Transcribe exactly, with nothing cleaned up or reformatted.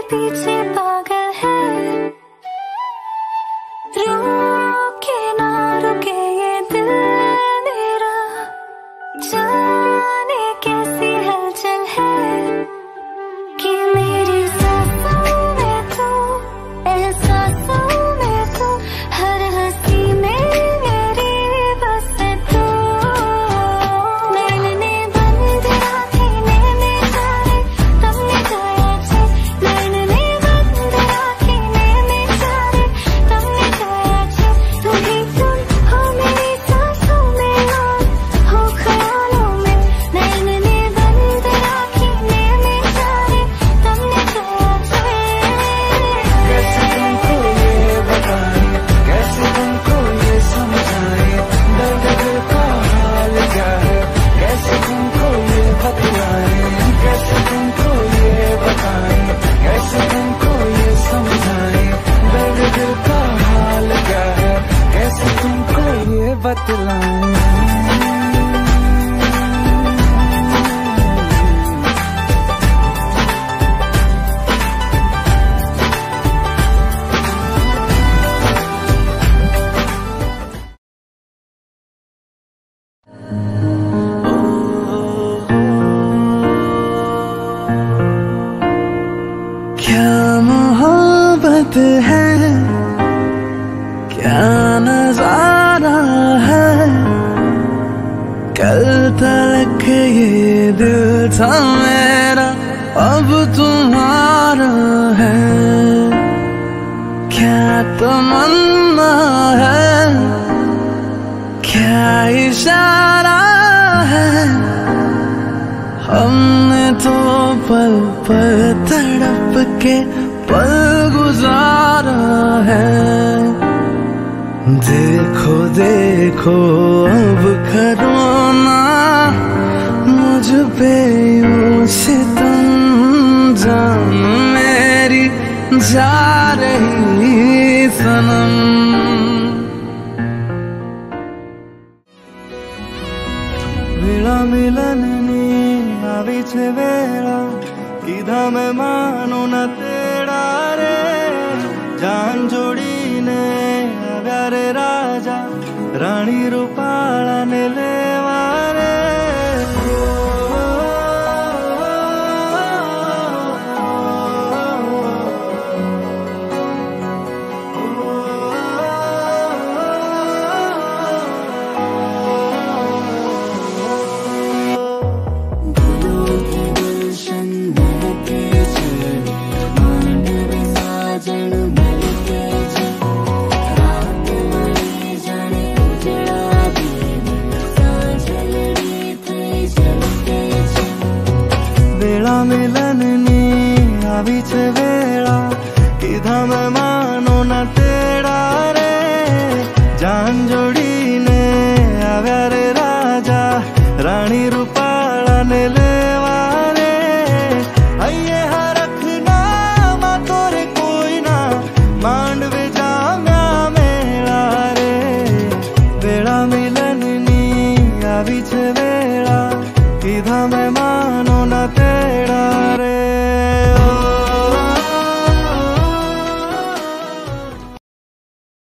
पीछे पागल है, रुके ना रुके ये दिल मेरा, जाने कैसी हलचल है कि मेरी सांसों में तू, एहसासों में तू, हर हंसी में मेरी बस तू। नैनने बंद आँखें नैने चाहे तब ने जाया छे, नैनने बंद आँखें नैने चाहे तब ने जाया छे। तू ही तुम हो मेरी सांसों में और हो ख्यालों में, नैनने बंद आँखें नैने चाहे तब ने जाया छे। कैसे तुमको ये बताएं, कैसे तुमको ये समझाएं, दर्द दिल का हाल क्या है, कैसे तुमको ये बतलाएं, कैसे तुमको ये बताएं, कैसे तुमको ये समझाएं, दर्द दिल का हाल क्या है, कैसे तुमको ये बतलाएं। क्या मोहब्बत है, क्या नजारा है, कल तक ये दिल था मेरा अब तुम्हारा है। क्या तमन्ना है, क्या इशारा है, हमने तो पल पल तड़प के पल गुजारा है। देखो देखो अब करो ना मुझ पे यूं सितम, जान मेरी जा रही सनम। वेला मिलननी આવી છે વેળા, કીધા મેં માનો ન તેડા રે, જાન જોડીને આવ્યા રે રાજા, રાણી રૂપાળાને લેવા રે। वेला मिलननी આવી છે